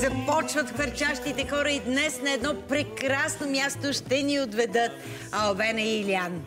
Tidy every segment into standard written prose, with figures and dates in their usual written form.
Започват хвърчащите хора и днес на едно прекрасно място ще ни отведат Албена и Илиян.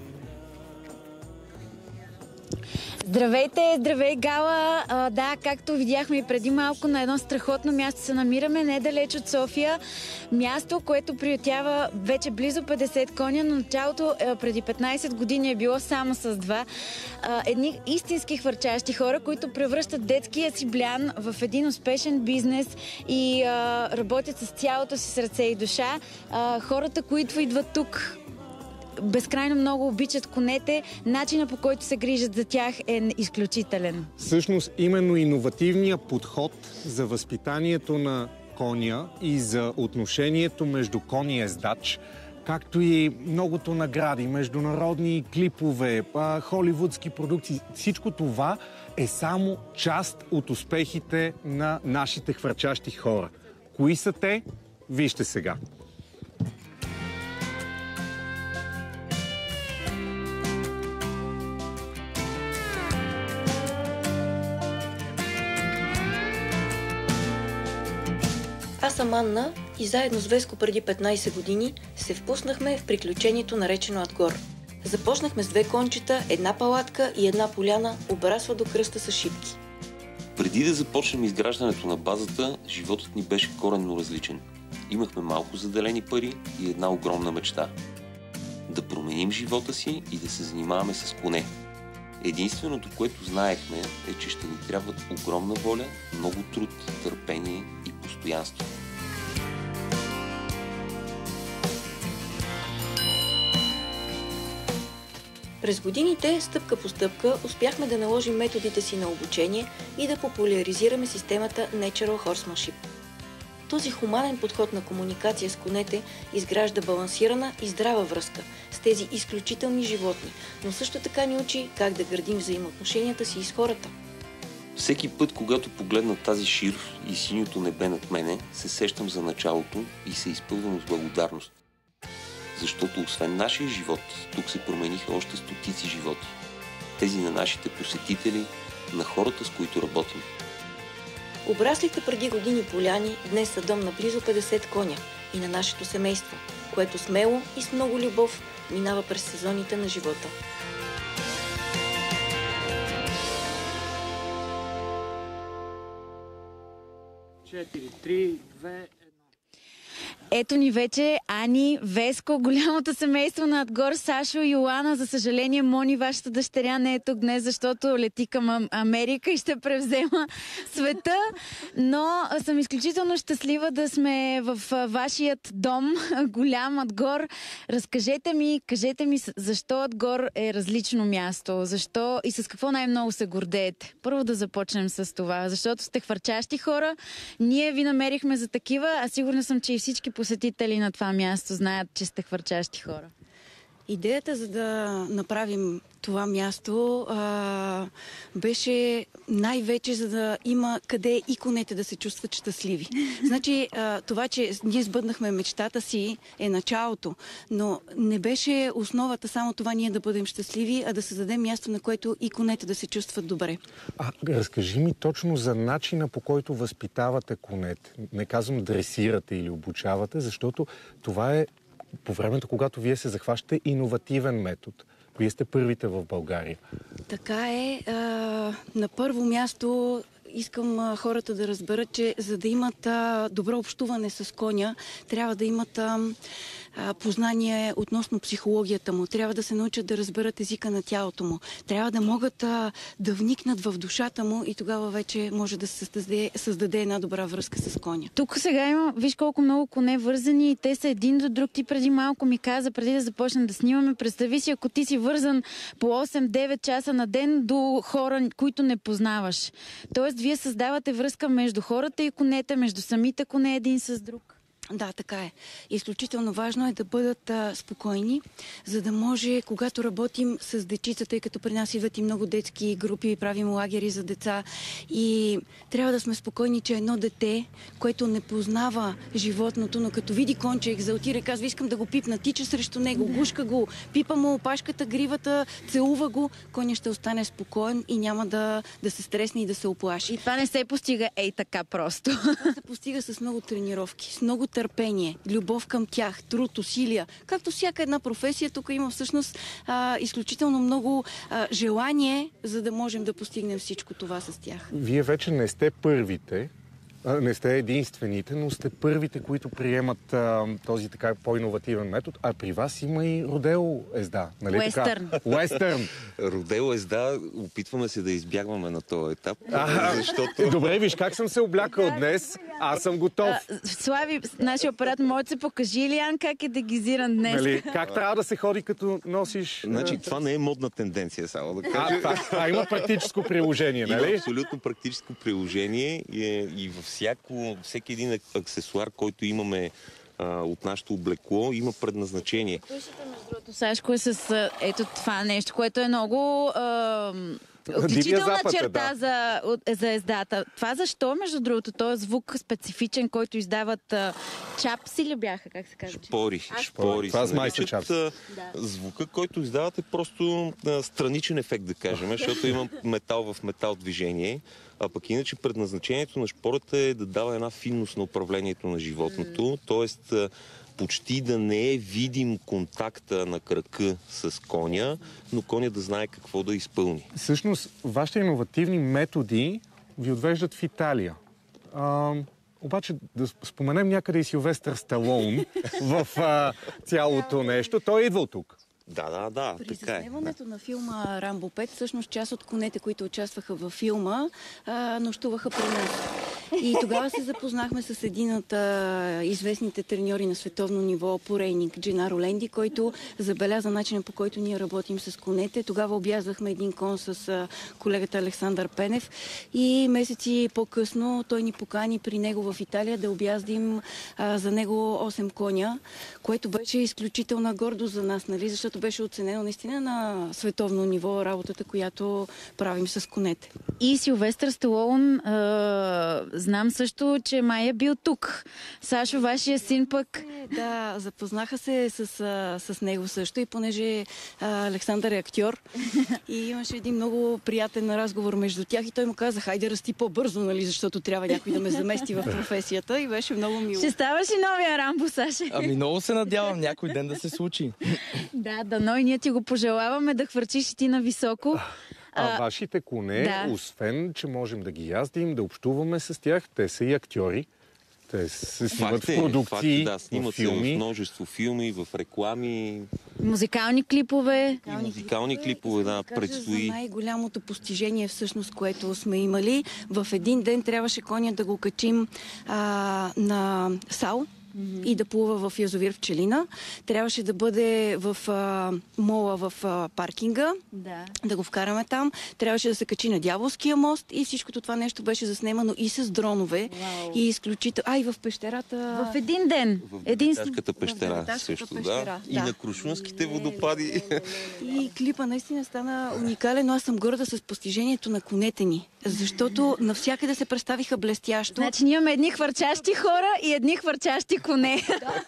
Здравейте, здравей, Гала! Да, както видяхме и преди малко, на едно страхотно място се намираме, недалеч от София. Място, което приютява вече близо 50 коня, но началото преди 15 години е било само с два. Едни истински хвърчащи хора, които превръщат детския си блян в един успешен бизнес и работят с цялото си сърце и душа. Хората, които идват тук, безкрайно много обичат конете. Начина, по който се грижат за тях, е изключителен. Всъщност, именно иновативният подход за възпитанието на коня и за отношението между кон и ездач, както и многото награди, международни клипове, холивудски продукции, всичко това е само част от успехите на нашите хвърчащи хора. Кои са те? Вижте сега. Аз съм Анна и заедно с Веско преди 15 години се впуснахме в приключението, наречено Адгор. Започнахме с 2 кончета, една палатка и една поляна, обрасла до кръста с шипки. Преди да започнем изграждането на базата, животът ни беше коренно различен. Имахме малко заделени пари и една огромна мечта. Да променим живота си и да се занимаваме с коне. Единственото, което знаехме, е, че ще ни трябват огромна воля, много труд, търпение и постоянство. През годините, стъпка по стъпка, успяхме да наложим методите си на обучение и да популяризираме системата Natural Horsemanship. Този хуманен подход на комуникация с конете изгражда балансирана и здрава връзка с тези изключителни животни, но също така ни учи как да градим взаимоотношенията си с хората. Всеки път, когато погледна тази шир и синьото небе над мене, се сещам за началото и се изпълвам с благодарност. Защото освен нашия живот, тук се промениха още стотици животи. Тези на нашите посетители, на хората, с които работим. Обраслите преди години поляни днес са дом на близо 50 коня и на нашето семейство, което смело и с много любов минава през сезоните на живота. Ето ни вече Ани, Веско, голямото семейство на Адгор, Сашо и Йоана. За съжаление, Мони, вашата дъщеря, не е тук днес, защото лети към Америка и ще превзема света. Но съм изключително щастлива да сме в вашият дом, голям Адгор. Разкажете ми, кажете ми, защо Адгор е различно място? Защо и с какво най-много се гордеете? Първо да започнем с това. Защото сте хвърчащи хора. Ние ви намерихме за такива, а сигурна съм, че и всички посетители на това място знаят, че сте хвърчащи хора. Идеята за да направим това място беше най-вече за да има къде и конете да се чувстват щастливи. Значи това, че ние сбъднахме мечтата си е началото, но не беше основата само това ние да бъдем щастливи, а да създадем място, на което и конете да се чувстват добре. Разкажи ми точно за начина, по който възпитавате конете. Не казвам дресирате или обучавате, защото това е по времето, когато вие се захващате иновативен метод. Вие сте първите в България. Така е. На първо място искам хората да разберат, че за да имат добро общуване с коня, трябва да имат познание относно психологията му. Трябва да се научат да разберат езика на тялото му. Трябва да могат да вникнат в душата му и тогава вече може да се създаде една добра връзка с коня. Тук сега има, виж колко много коне вързани и те са един до друг. Ти преди малко ми каза, преди да започнем да снимаме, представи си, ако ти си вързан по 8-9 часа на ден до хора, които не познаваш. Тоест, вие създавате връзка между хората и конете, между самите коне един с друг. Да, така е. Изключително важно е да бъдат спокойни, за да може, когато работим с дечица, тъй като при нас идват и много детски групи, правим лагери за деца и трябва да сме спокойни, че едно дете, което не познава животното, но като види конче, екзалтира и казва, искам да го пипна, тича срещу него, гушка го, пипа му опашката, гривата, целува го, коня ще остане спокоен и няма да се стресне и да се оплаши. И това не се постига ей така просто. Това се постига с много тренировки, с много търпение, любов към тях, труд, усилия. Както всяка една професия, тук има всъщност изключително много желание, за да можем да постигнем всичко това с тях. Вие вече не сте първите, не сте единствените, но сте първите, които приемат този така по-инновативен метод. А при вас има и родео езда, нали Уестърн. така? Уестърн. Родео езда, опитваме се да избягваме на този етап, защото... Добре, виж как съм се облякал днес. Аз съм готов. Слави, нашия апарат, може да се покажи, Илиян, как е дегизиран днес. Нали, как трябва да се ходи, като носиш... Значи, това не е модна тенденция, само да кажа. Това има практическо приложение, Има нали? абсолютно практическо приложение и във всеки един аксесуар, който имаме от нашето облекло, има предназначение. Сашко е с ето това нещо, което е много отличителна черта за ездата. Това защо, между другото, този звук специфичен, който издават чапси ли бяха, как се казва? Шпори. Това с майка чапси. Звука, който издават е просто страничен ефект, да кажем, защото има метал в метал движение. А пък иначе предназначението на шпората е да дава една финност на управлението на животното, т.е. почти да не е видим контакта на крака с коня, но коня да знае какво да изпълни. Всъщност, вашите иновативни методи ви отвеждат в Италия. Обаче да споменем някъде и Силвестър Сталон в цялото нещо. Той е идвал тук. Да, При така е. заснемането на филма Рамбо 5, всъщност част от конете, които участваха във филма, нощуваха при нас. И тогава се запознахме с един от известните треньори на световно ниво по рейнинг, Дженаро Ленди, който забеляза начина, по който ние работим с конете. Тогава обязвахме един кон с колегата Александър Пенев и месеци по-късно той ни покани при него в Италия да обяздим за него 8 коня, което беше изключителна гордост за нас, нали? Защото беше оценено наистина на световно ниво работата, която правим с конете. И Силвестър Сталон, знам също, че май е бил тук. Сашо, вашия син пък... Да, запознаха се с него също и понеже Александър е актьор и имаше един много приятен разговор между тях и той му каза, хайде расти по-бързо, нали, защото трябва някой да ме замести в професията и беше много мило. Ще ставаш и новия Рамбо, Саша. Ами много се надявам някой ден да се случи. Да, дано и ние ти го пожелаваме да хвърчиш и ти на високо. Вашите коне, освен, че можем да ги яздим, да общуваме с тях, те са и актьори. Те се снимат в продукции, снимат в филми. В множество филми, в реклами. Музикални клипове. Музикални клипове, да, предстои. За най-голямото постижение всъщност, което сме имали, в един ден трябваше коня да го качим на сал и да плува в язовир в Пчелина. Трябваше да бъде в мола в паркинга, да го вкараме там. Трябваше да се качи на Дяволския мост и всичкото това нещо беше заснемано и с дронове. И изключително... и в пещерата... В един ден. В Бебеташката пещера също, да. И на Крушунските водопади. И клипа наистина стана уникален, но аз съм горда с постижението на конете ни. Защото навсякъде се представиха блестящо. Значи ние имаме едни хвърчащи хора и едни хвърчащи коне.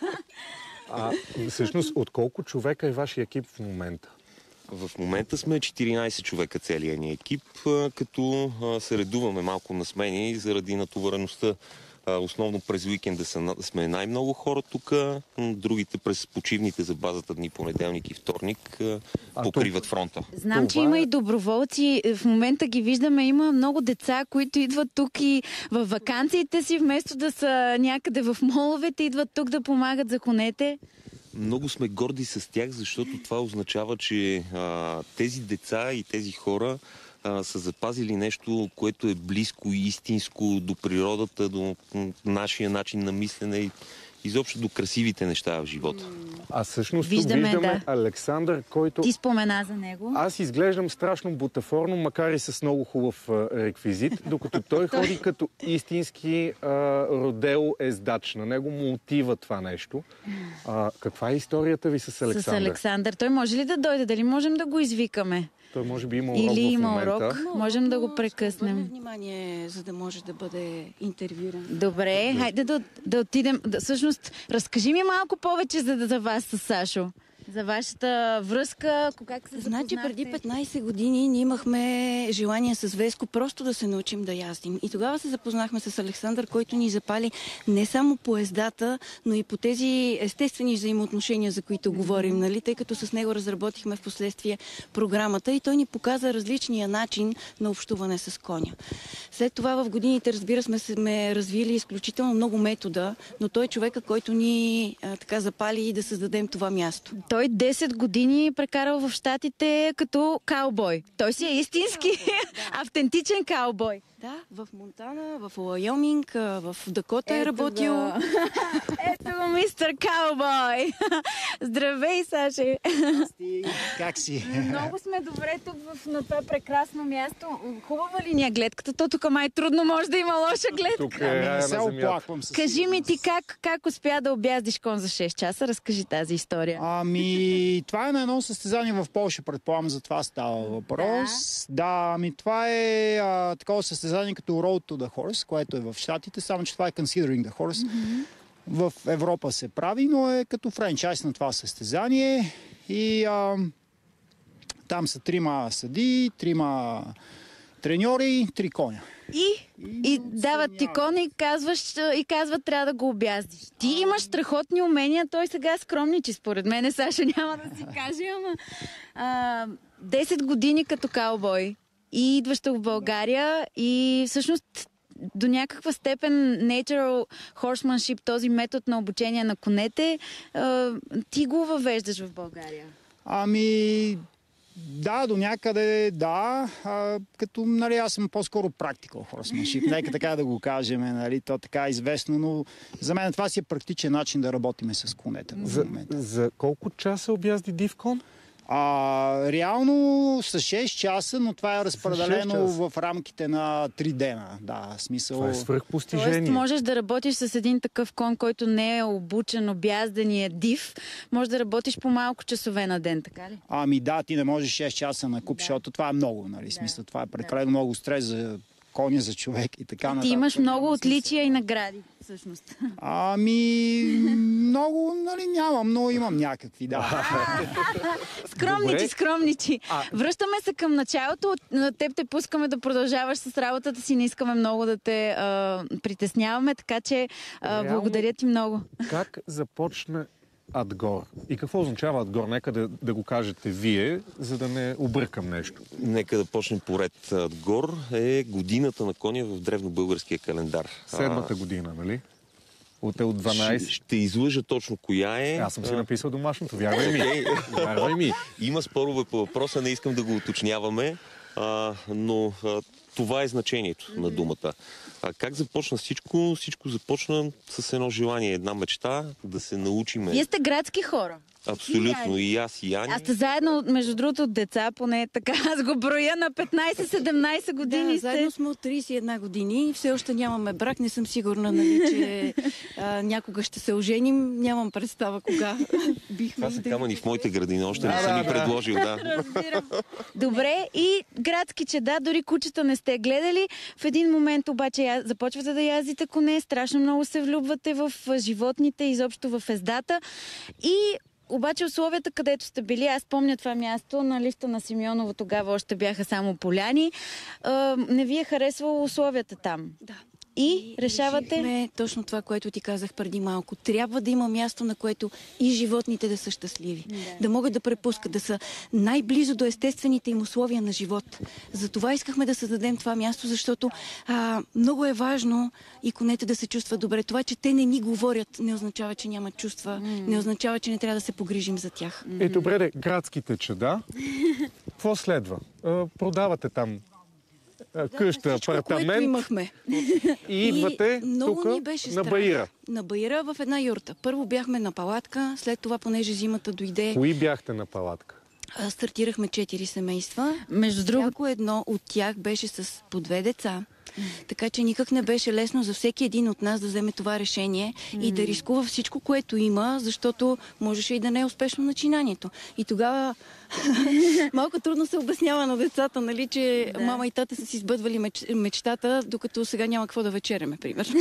Всъщност, от колко човека е вашия екип в момента? В момента сме 14 човека целият ни екип, като се редуваме малко на смени заради натовареността. Основно през уикенда сме най-много хора тук, другите през почивните за базата дни понеделник и вторник покриват фронта. Знам, че има и доброволци. В момента ги виждаме. Има много деца, които идват тук и във ваканциите си, вместо да са някъде в моловете, идват тук да помагат за конете. Много сме горди с тях, защото това означава, че тези деца и тези хора са запазили нещо, което е близко и истинско до природата, до нашия начин на мислене изобщо до красивите неща в живота. А всъщност Виждаме, виждаме Александър, който... Ти спомена за него. Аз изглеждам страшно бутафорно, макар и с много хубав реквизит, докато той ходи като истински родео ездач. На него му отива това нещо. Каква е историята ви с Александър? С Александър. Той може ли да дойде? Дали можем да го извикаме? Той може би има урок Или в има момента. урок? Можем да го прекъснем. Обърне внимание, за да може да бъде интервюиран. Добре, хайде да отидем. Всъщност, разкажи ми малко повече за вас с Сашо. За вашата връзка, как се запознахте? Значи преди 15 години ние имахме желание с Веско просто да се научим да яздим. И тогава се запознахме с Александър, който ни запали не само по ездата, но и по тези естествени взаимоотношения, за които говорим, нали? Тъй като с него разработихме в последствие програмата и той ни показа различния начин на общуване с коня. След това в годините, разбира сме развили изключително много метода, но той е човека, който ни така запали да създадем това място. Той 10 години прекарал в Щатите като каубой. Той си е истински, автентичен каубой. Да, в Монтана, в Уайоминг, в Дакота е работил. Ето го, мистер Каубой! Здравей, Саше! Как си? Много сме добре тук на това прекрасно място. Хубава ли ни е гледката? То тук май трудно може да има лоша гледка. Тук е рая Не се на земята. оплаквам със Кажи ми ти сигурност. как успя да обяздиш кон за 6 часа? Разкажи тази история. Това е на едно състезание в Полша, предполагам, за това става въпрос. Да, това е такова състезание като Road to the Horse, което е в Щатите, само че това е Considering the Horse. В Европа се прави, но е като франчайз на това състезание. И там са 3 съдии, 3 треньори, 3 коня. И дават ти кон и казват трябва да го обяздиш. Ти имаш страхотни умения, той сега скромничи според мен, Саша, няма да си каже, ама 10 години като каубой и идваш в България и всъщност до някаква степен natural horsemanship, този метод на обучение на конете, ти го въвеждаш в България. Да, до някъде да, като аз съм по-скоро практикал хорсманшип, нека така да го кажем, нали, то така е известно, но за мен това си е практичен начин да работиме с конете в момента. За колко часа обязди див кон? Реално с 6 часа, но това е разпределено в рамките на 3 дена. Да, смисъл... Това е свръхпостижение. Тоест можеш да работиш с един такъв кон, който не е обучен, обязден и е див. Може да работиш по малко часове на ден, така ли? Да, ти не можеш 6 часа на куп, защото това е много, нали? Смисъл, това е прекалено много стрес за коня, за човек и така нататък. Ти имаш много отличия и награди, всъщност. Много, нали, нямам, но имам някакви, да. Скромничи. Връщаме се към началото. На теб те пускаме да продължаваш с работата си. Не искаме много да те притесняваме, така че благодаря ти много. Как започна Адгор? И какво означава Адгор? Нека да го кажете вие, за да не объркам нещо. Нека да почнем поред. Адгор е годината на коня в древнобългарския календар. 7-та година, нали? От 12. Ще излъжа точно коя е. Аз съм си написал домашното, вярвай ми. Има спорове по въпроса, не искам да го уточняваме, но това е значението на думата. Как започна всичко? Всичко започна с едно желание, една мечта да се научиме. Вие сте градски хора. Абсолютно. И аз, и Ани. Аз сте заедно, между другото, от деца, поне така, аз го броя на 15-17 години. Да, заедно сме от 31 години и все още нямаме брак. Не съм сигурна, нали, че някога ще се оженим. Нямам представа кога бихме. Това са камъни в моите градини. Още не съм ми предложил, да. Разбирам. Добре, и градски чеда, дори кучета не сте гледали. В един момент обаче започвате да яздите коне, страшно много се влюбвате в животните, изобщо в ездата. И обаче условията, където сте били, аз помня това място на лифта на Симеоново, тогава още бяха само поляни, не ви е харесвало условията там. Да. И решавате... Точно това, което ти казах преди малко. Трябва да има място, на което и животните да са щастливи. Да могат да препускат, да са най-близо до естествените им условия на живот. Затова искахме да създадем това място, защото много е важно и конете да се чувстват добре. Това, че те не ни говорят, не означава, че нямат чувства, не означава, че не трябва да се погрижим за тях. Добре, градските чеда. Какво следва? Продавате там къща, апартамент. Имахме. И идвате тук на Баира. На Баира в една юрта. Първо бяхме на палатка, след това, понеже зимата дойде... Кои бяхте на палатка? Стартирахме 4 семейства. Между другото, всяко едно от тях беше с по 2 деца. Така че никак не беше лесно за всеки един от нас да вземе това решение и да рискува всичко, което има, защото можеше и да не е успешно начинанието. И тогава малко трудно се обяснява на децата, нали, че мама и тата са си сбъдвали мечтата, докато сега няма какво да вечеряме, примерно.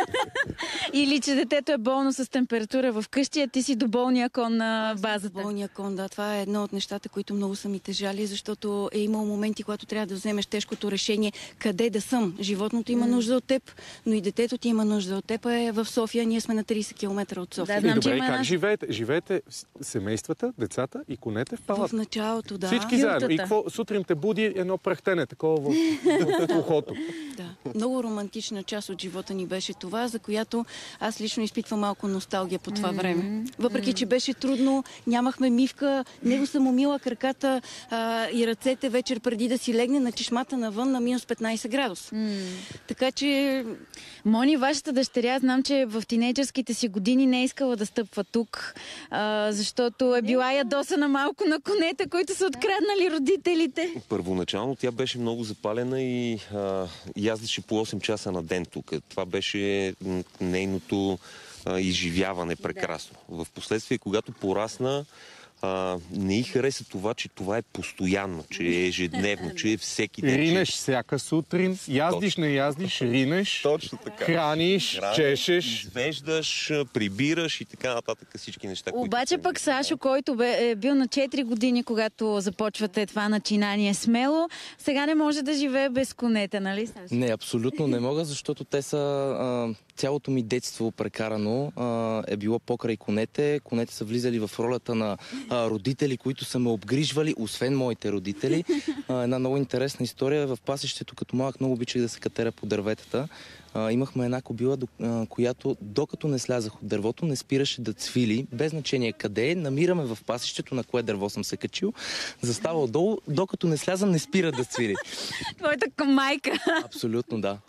Или че детето е болно с температура в къщи, а ти си до болния кон на базата. Болния кон, да. Това е едно от нещата, които много са ми тежали, защото е имало моменти, когато трябва да вземеш тежкото решение къде да съм. Животното има нужда от теб, но и детето ти има нужда от теб. Е в София, ние сме на 30 км от София. Да, знам, добре, как живеете? Живеете семействата, децата и конете в палатка? В началото, да. Всички заедно. И какво сутрин те буди едно прахтене, такова в ухото. Да. Много романтична част от живота ни беше това, за която аз лично изпитвам малко носталгия по това време. Въпреки, че беше трудно, нямахме мивка, него съм умила краката и ръцете вечер преди да си легне на чешмата навън на минус 15 градуса. Така че... Мони, вашата дъщеря, знам, че в тинейджърските си години не е искала да стъпва тук, защото е била ядосана малко на конете, които са откраднали родителите. Първоначално тя беше много запалена и яздеше по 8 часа на ден тук. Това беше нейното изживяване прекрасно. В последствие, когато порасна, не й хареса това, че това е постоянно, че е ежедневно, че е всеки ден. Ринеш всяка сутрин, яздиш, не яздиш, ринеш, точно така. Храниш, чешеш. Извеждаш, прибираш и така нататък всички неща. Обаче пък Сашо, който е бил на 4 години, когато започвате това начинание смело, сега не може да живее без конете, нали, Сашо? Не, абсолютно не мога, защото те са... Цялото ми детство прекарано е било покрай конете. Конете са влизали в ролята на родители, които са ме обгрижвали, освен моите родители. Една много интересна история. В пасището, като малък, много обичах да се катеря по дърветата. Имахме една кобила, която докато не слязах от дървото, не спираше да цвили, без значение къде е. Намираме в пасището, на кое дърво съм се качил, застава отдолу, докато не слязам, не спира да цвили. Твоята майка. Абсолютно, да.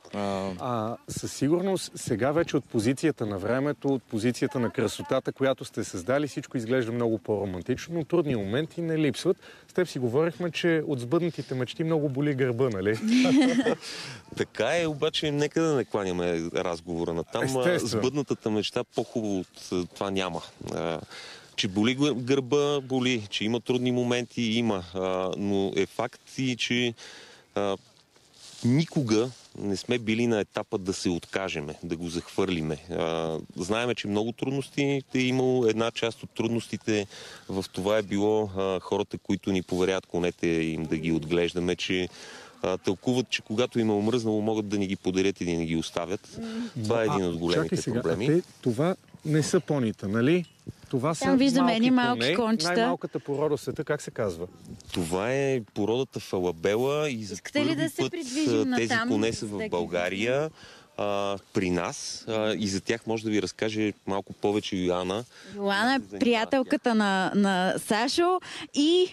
Със сигурност, сега вече от позицията на времето, от позицията на красотата, която сте създали, всичко изглежда много по-романтично, но трудни моменти не липсват. С теб си говорихме, че от сбъднатите мечти много боли гърба, нали? Така е, обаче нека да не кланяме разговора на там. Сбъднатата мечта по-хубаво от това няма. Че боли гърба, боли. Че има трудни моменти, има. Но е факт и, че никога не сме били на етапа да се откажеме, да го захвърлиме. Знаеме, че много трудности е имало. Една част от трудностите в това е било хората, които ни поверяват конете им да ги отглеждаме, че тълкуват, че когато им е омръзнало, могат да ни ги подарят и да ни ги оставят. Това е един от големите проблеми. Това не са понита, нали? Това са малки кончета. Най-малката порода в света, как се казва? Това е породата Фалабела и за първи път тези коне са в България, при нас. И за тях може да ви разкаже малко повече Йоана. Йоана е приятелката на Сашо и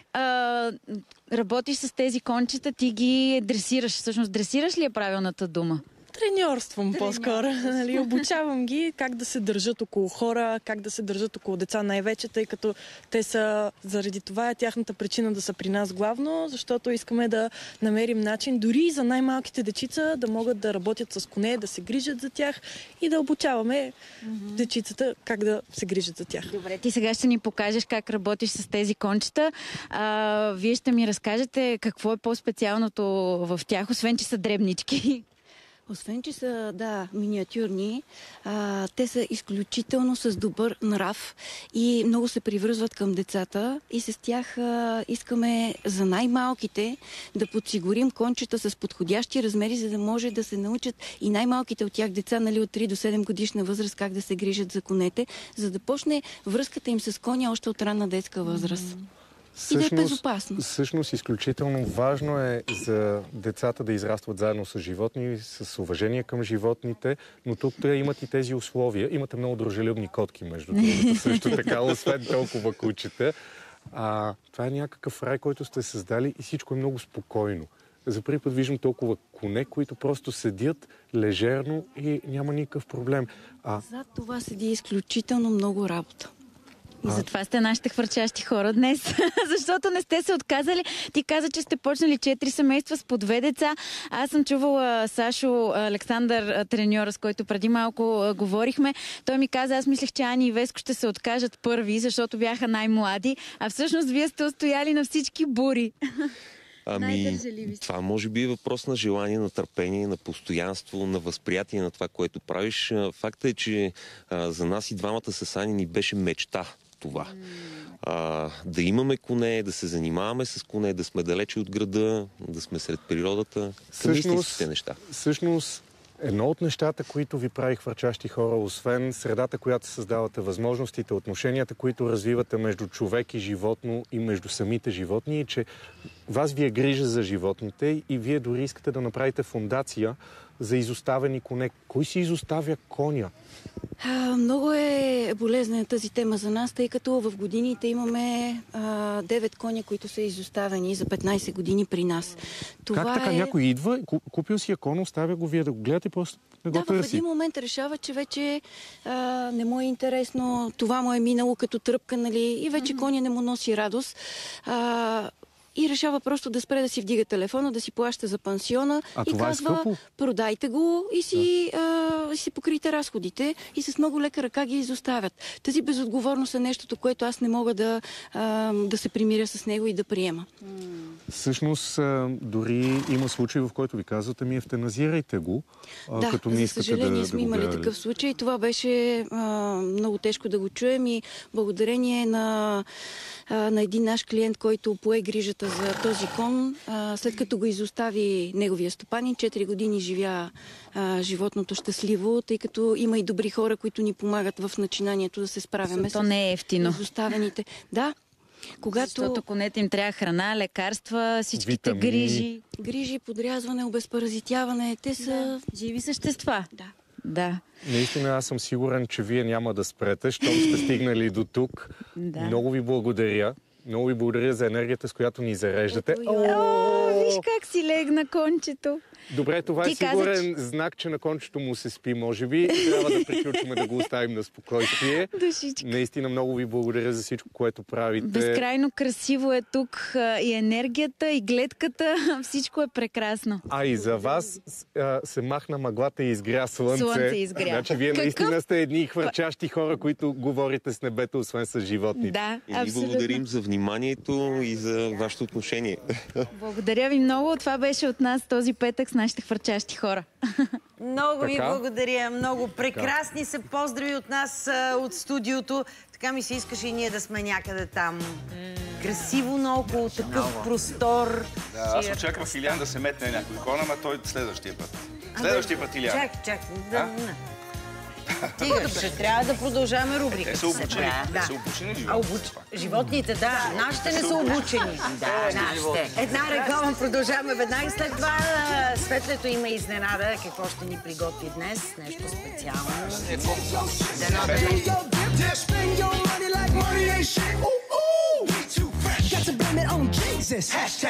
работиш с тези кончета, ти ги дресираш. Всъщност, дресираш ли е правилната дума? Треньорствам по-скоро. Нали, обучавам ги как да се държат около хора, как да се държат около деца най-вече, тъй като те са, заради това е тяхната причина да са при нас главно, защото искаме да намерим начин дори и за най-малките дечица да могат да работят с коне, да се грижат за тях и да обучаваме дечицата как да се грижат за тях. Добре, ти сега ще ни покажеш как работиш с тези кончета. Вие ще ми разкажете какво е по-специалното в тях, освен че са дребнички. Освен, че са, миниатюрни, те са изключително с добър нрав и много се привързват към децата и с тях искаме за най-малките да подсигурим кончета с подходящи размери, за да може да се научат и най-малките от тях деца, нали, от 3 до 7 годишна възраст, как да се грижат за конете, за да почне връзката им с коня още от ранна детска възраст. И да е безопасно. Всъщност, изключително важно е за децата да израстват заедно с животни, с уважение към животните, но тук те имат и тези условия. Имате много дружелюбни котки, между другото, също така, освен толкова кучета. Това е някакъв рай, който сте създали и всичко е много спокойно. За първи път виждам толкова коне, които просто седят лежерно и няма никакъв проблем. За това седи изключително много работа. И затова сте нашите хвърчащи хора днес. Защото не сте се отказали. Ти каза, че сте почнали 4 семейства с по 2 деца. Аз съм чувала Сашо Александър, треньора, с който преди малко говорихме. Той ми каза, аз мислех, че Ани и Веско ще се откажат първи, защото бяха най-млади. А всъщност вие сте устояли на всички бури. Това може би е въпрос на желание, на търпение, на постоянство, на възприятие на това, което правиш. Фактът е, че за нас и двамата с Ани ни беше мечта това. Да имаме коне, да се занимаваме с коне, да сме далече от града, да сме сред природата. Към истинските неща. Всъщност, едно от нещата, които ви прави хвърчащи хора, освен средата, която създавате, възможностите, отношенията, които развивате между човек и животно и между самите животни, е, че вас ви е грижа за животните и вие дори искате да направите фондация за изоставени коне. Кой си изоставя коня? Много е болезнена тази тема за нас, тъй като в годините имаме 9 коня, които са изоставени за 15 години при нас. Това как така? Някой идва, купил си кон, оставя го, вие да го гледате, просто не го търси. В един момент решава, че вече не му е интересно, това му е минало като тръпка, нали, и вече коня не му носи радост. И решава просто да спре да си вдига телефона, да си плаща за пансиона и казва, продайте го и си покрийте разходите и с много лека ръка ги изоставят. Тази безотговорност е нещото, което аз не мога да се примиря с него и да приема. Всъщност, дори има случай, в който ви казвате, евтаназирайте го, като не искате да го гледате. За съжаление сме имали такъв случай. Това беше много тежко да го чуем и благодарение на един наш клиент, който пое грижата за този кон, след като го изостави неговия стопанин, 4 години живя животното щастливо, тъй като има и добри хора, които ни помагат в начинанието да се справяме с не е ефтино. Изоставените. Да. Защото конете им трябва храна, лекарства, всичките грижи. Грижи, подрязване, обезпаразитяване. Те са живи същества. Да. Наистина аз съм сигурен, че вие няма да спрете, щом сте стигнали до тук. Много ви благодаря. Много ви благодаря за енергията, с която ни зареждате. Виж как си легна кончето. Добре, това е сигурен знак, че на кончето му се спи, може би. Трябва да приключим да го оставим на спокойствие. Наистина много ви благодаря за всичко, което правите. Безкрайно красиво е тук и енергията, и гледката. Всичко е прекрасно. И за вас се махна мъглата и изгря слънце. Слънце изгря. Значи вие наистина сте едни хвърчащи хора, които говорите с небето, освен с животните. Да, и ви благодарим за вниманието и за вашето отношение. Благодаря ви много. Това беше от нас този петък с нашите хвърчащи хора. Много ви благодаря. Много прекрасни са поздрави от нас, от студиото. Така ми се искаше и ние да сме някъде там. Красиво наоколо, такъв простор. Да, аз очаквах Илиан да се метне някой кон, ама той следващия път. Следващия път, Илиан. Чакай. Тига, ще трябва да продължаваме рубриката. Те са обучени. Те са обучени животните. Животните, да. Нашите не са обучени. Нашите. Една реклама, продължаваме веднага. След това Светлето има изненада. Какво ще ни приготви днес? Нещо специално.